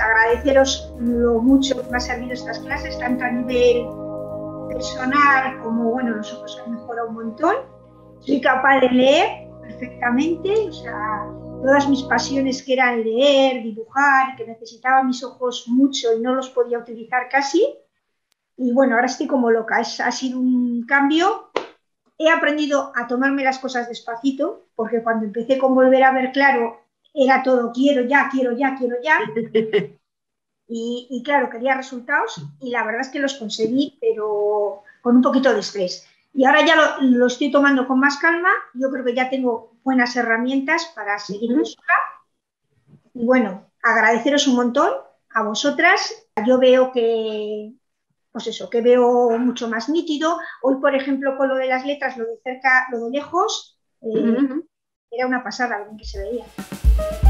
agradeceros lo mucho que me ha servido estas clases, tanto a nivel personal como, bueno, los ojos han mejorado un montón. Soy capaz de leer perfectamente, o sea, todas mis pasiones que eran leer, dibujar, que necesitaba mis ojos mucho y no los podía utilizar casi. Y bueno, ahora estoy como loca, ha sido un cambio. He aprendido a tomarme las cosas despacito, porque cuando empecé con volver a ver claro, era todo quiero ya, quiero ya, quiero ya. Y claro, quería resultados y la verdad es que los conseguí, pero con un poquito de estrés. Y ahora ya lo estoy tomando con más calma. Yo creo que ya tengo buenas herramientas para seguir yo sola. Y bueno, agradeceros un montón a vosotras. Yo veo que, pues eso, que veo mucho más nítido. Hoy, por ejemplo, con lo de las letras, lo de cerca, lo de lejos, era una pasada lo que se veía.